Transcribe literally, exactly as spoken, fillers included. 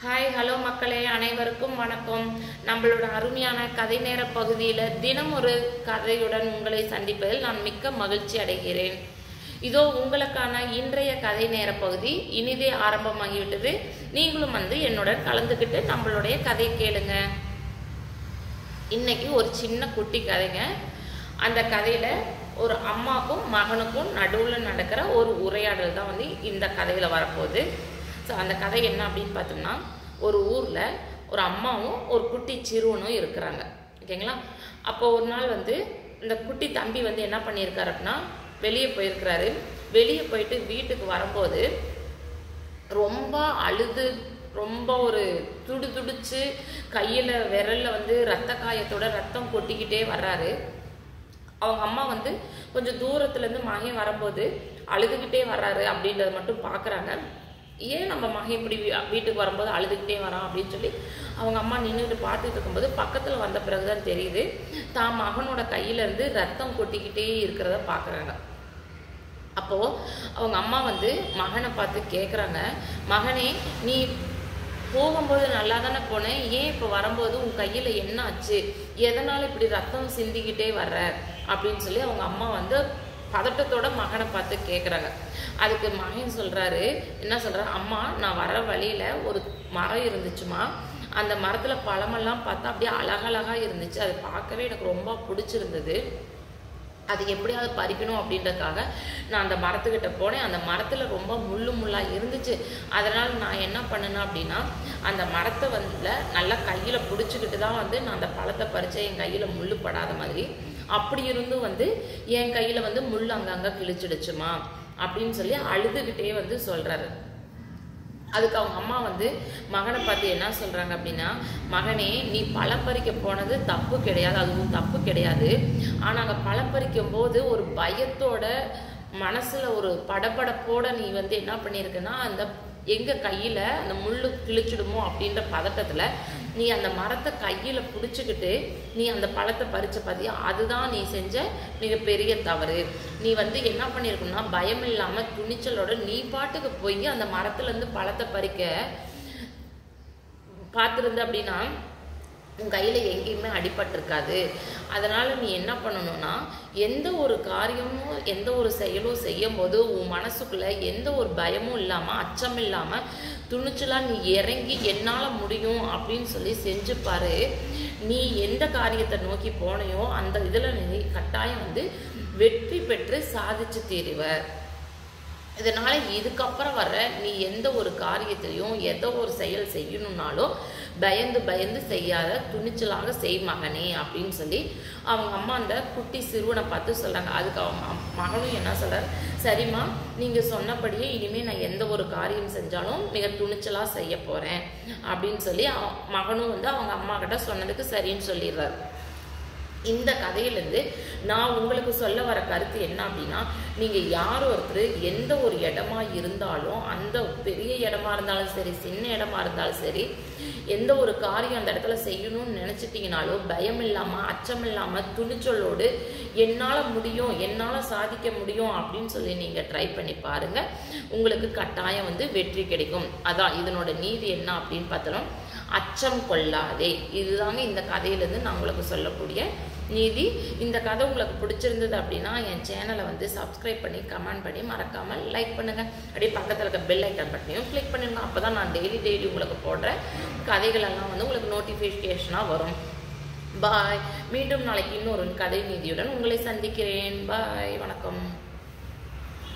Hi hello மக்களே, அனைவருக்கும் வணக்கம். நம்மளோட அருமையான கதை நேர பகுதியில் தினம் ஒரு கதையுடன் உங்களை சந்திப்பதில் நான் மிக்க மகிழ்ச்சி அடைகிறேன். இதோ உங்களுக்கான இன்றைய கதை நேர பகுதி இனிதே ஆரம்பமாகிவிட்டது. நீங்களும் வந்து என்னுடன் கலந்துக்கிட்டு நம்மளுடைய கதை கேளுங்க. இன்னைக்கு ஒரு சின்ன குட்டி கதைங்க. அந்த கதையில் ஒரு அம்மாவுக்கும் மகனுக்கும் நடுவில் நடக்கிற ஒரு உரையாடல் தான் வந்து இந்த கதையில் வரப்போகுது. ஸோ அந்த கதை என்ன அப்படின்னு பார்த்தோம்னா, ஒரு ஊரில் ஒரு அம்மாவும் ஒரு குட்டி சிறுவனும் இருக்கிறாங்க. ஓகேங்களா? அப்போ ஒரு நாள் வந்து இந்த குட்டி தம்பி வந்து என்ன பண்ணியிருக்காரு அப்படின்னா, வெளியே போயிருக்கிறாரு. வெளியே போயிட்டு வீட்டுக்கு வரும்போது ரொம்ப அழுது ரொம்ப ஒரு துடு துடிச்சு கையில் விரலில் வந்து ரத்த காயத்தோட ரத்தம் கொட்டிக்கிட்டே வர்றாரு. அவங்க அம்மா வந்து கொஞ்சம் தூரத்துலேருந்து மகன் வரும்போது அழுதுகிட்டே வர்றாரு அப்படின்றத மட்டும் பார்க்குறாங்க. ஏன் நம்ம மகன் இப்படி வீட்டுக்கு வரும்போது அழுதுகிட்டே வரான் அப்படின்னு சொல்லி அவங்க அம்மா நின்றுட்டு பார்த்துட்டு இருக்கும்போது பக்கத்தில் வந்த பிறகு தான் தெரியுது, தான் மகனோட கையிலேருந்து ரத்தம் கொட்டிக்கிட்டே இருக்கிறத பார்க்குறாங்க. அப்போது அவங்க அம்மா வந்து மகனை பார்த்து கேட்குறாங்க, மகனே நீ போகும்போது நல்லா தானே போனேன், ஏன் இப்போ வரும்போது உன் கையில் என்ன ஆச்சு, எதனால் இப்படி ரத்தம் சிந்திக்கிட்டே வர்ற அப்படின்னு சொல்லி அவங்க அம்மா வந்து பதட்டத்தோட மகனை பார்த்து கேட்குறாங்க. அதுக்கு மகன் சொல்கிறாரு, என்ன சொல்கிறார், அம்மா நான் வர வழியில் ஒரு மரம் இருந்துச்சுமா, அந்த மரத்தில் பழமெல்லாம் பார்த்தா அப்படியே அழகழகாக இருந்துச்சு, அது பார்க்கவே எனக்கு ரொம்ப பிடிச்சிருந்தது, அது எப்படியாவது பறிக்கணும் அப்படின்றதுக்காக நான் அந்த மரத்துக்கிட்ட போனேன். அந்த மரத்தில் ரொம்ப முள்ளு முள்ளாக இருந்துச்சு. அதனால் நான் என்ன பண்ணேன் அப்படின்னா, அந்த மரத்தை வந்து நல்லா கையில் பிடிச்சிக்கிட்டு தான் வந்து நான் அந்த பழத்தை பறித்தேன், என் கையில் முள்ளு படாத மாதிரி. அப்படி இருந்தும் வந்து என் கையில் வந்து முள் அங்கங்கே கிழிச்சிடுச்சுமா அப்படின்னு சொல்லி அழுதுகிட்டே வந்து சொல்கிறாரு. அதுக்கு அவங்க அம்மா வந்து மகனை பார்த்து என்ன சொல்கிறாங்க அப்படின்னா, மகனே நீ பழம் பறிக்க போனது தப்பு கிடையாது, அதுவும் தப்பு கிடையாது. ஆனால் அங்கே பழம் பறிக்கும் போது ஒரு பயத்தோட மனசில் ஒரு படபடப்போட நீ வந்து என்ன பண்ணியிருக்கன்னா, அந்த எங்கள் கையில் அந்த முள்ளு கிழிச்சிடுமோ அப்படின்ற பதட்டத்தில் நீ அந்த மரத்தை கையில் பிடிச்சிக்கிட்டு நீ அந்த பழத்தை பறித்த பார்த்தியா, அதுதான் நீ செஞ்ச மிகப்பெரிய தவறு. நீ வந்து என்ன பண்ணியிருக்கணும்னா, பயம் இல்லாமல் துணிச்சலோட நீ பாட்டுக்கு போய் அந்த மரத்துலேருந்து பழத்தை பறிக்க பார்த்துருந்த அப்படின்னா உன் கையில் எங்கேயுமே அடிபட்டிருக்காது. அதனால் நீ என்ன பண்ணணும்னா, எந்த ஒரு காரியமும் எந்த ஒரு செயலும் செய்யும் போது உன் மனசுக்குள்ளே எந்த ஒரு பயமும் இல்லாமல் அச்சம் இல்லாமல் துணிச்சலாக நீ இறங்கி என்னால் முடியும் அப்படின்னு சொல்லி செஞ்சுப்பாரு. நீ எந்த காரியத்தை நோக்கி போனையோ அந்த இதில் நீ கட்டாயம் வந்து வெற்றி பெற்று சாதிச்சு தீருவ. இதனால் இதுக்கப்புறம் வர்ற நீ எந்த ஒரு காரியத்திலையும் எதோ ஒரு செயல் செய்யணுன்னாலும் பயந்து பயந்து செய்யாத, துணிச்சலாக செய் மகனே அப்படின்னு சொல்லி அவங்க அம்மா அந்த குட்டி சிறுவனை பார்த்து சொல்கிறாங்க. அதுக்கு அவங்க மகனும் என்ன சொல்கிறார், சரிம்மா நீங்கள் சொன்னபடியே இனிமேல் நான் எந்த ஒரு காரியம் செஞ்சாலும் மிக துணிச்சலாக செய்ய போகிறேன் அப்படின்னு சொல்லி மகனும் வந்து அவங்க அம்மா கிட்ட சொன்னதுக்கு சரின்னு சொல்லிடுறாரு. இந்த கதையிலேருந்து நான் உங்களுக்கு சொல்ல வர கருத்து என்ன அப்படின்னா, நீங்கள் யார் ஒருத்தர் எந்த ஒரு இடமா இருந்தாலும், அந்த பெரிய இடமா இருந்தாலும் சரி சின்ன இடமா இருந்தாலும் சரி, எந்த ஒரு காரியம் அந்த இடத்துல செய்யணும்னு நினச்சிட்டிங்கனாலும் பயம் இல்லாமல் அச்சம் இல்லாமல் துணிச்சலோடு என்னால் முடியும் என்னால் சாதிக்க முடியும் அப்படின்னு சொல்லி நீங்கள் ட்ரை பண்ணி பாருங்கள். உங்களுக்கு கட்டாயம் வந்து வெற்றி கிடைக்கும். அதான் இதனோட நீதி என்ன அப்படின்னு பார்த்தோம், அச்சம் கொள்ளாதே. இதுதாங்க இந்த கதையிலேருந்து நான் உங்களுக்கு சொல்லக்கூடிய நீதி. இந்த கதை உங்களுக்கு பிடிச்சிருந்தது அப்படின்னா என் சேனலை வந்து சப்ஸ்கிரைப் பண்ணி கமெண்ட் பண்ணி மறக்காமல் லைக் பண்ணுங்கள். அப்படியே பக்கத்தில் இருக்க பெல் ஐக்கான் பட்டனையும் கிளிக் பண்ணிடுங்க. அப்போ தான் நான் டெய்லி டெய்லி உங்களுக்கு போடுற கதைகளெல்லாம் வந்து உங்களுக்கு நோட்டிஃபிகேஷனாக வரும். பாய். மீண்டும் நாளைக்கு இன்னொரு கதை நீதியுடன் உங்களை சந்திக்கிறேன். பாய். வணக்கம்.